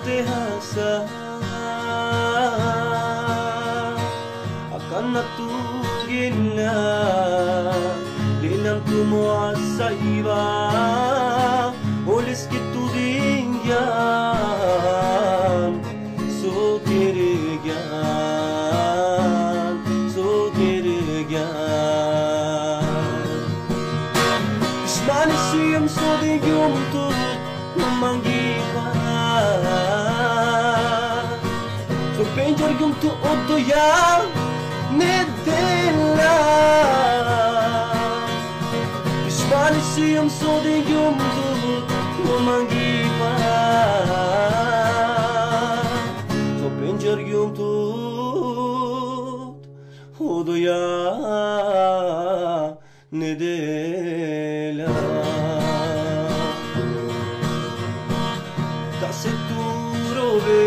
rehasa akan natugin na linang tumoa sa iba ulis kitu dingyan so kirigyan ismani siyam so digyum turut mamanggipan so penjar gyum tu otoya nedela ismani siyam so digyum turut mamanggipan so penjar gyum tu otoya nedela seturo ve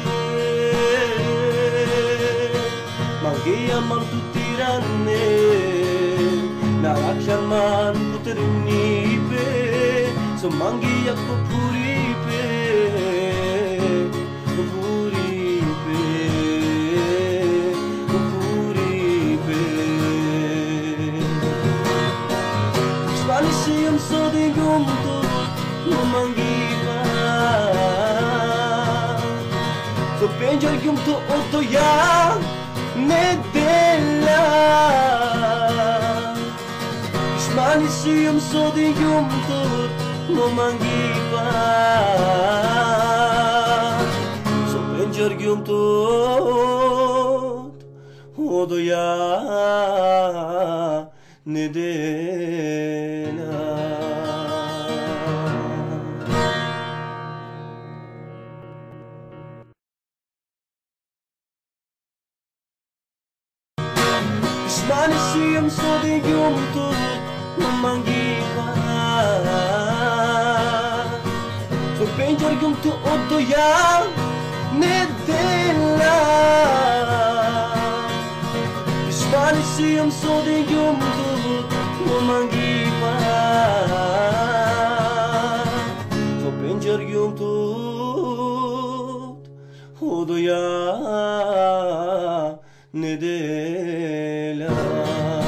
mangia man tutiranne narakyan man puternipe so mangia ko puripe Spanisium so de gumto mangipa so penjar gyum to otoya nedela ismanisium so de gyum to mangipa so penjar gyum to otoya nedela Ismanisium so digyum turut mamanggipan so penjar gyum tu otoya nedela Ismanisium so digyum turut mamanggipan so penjar gyum tu otoya nedela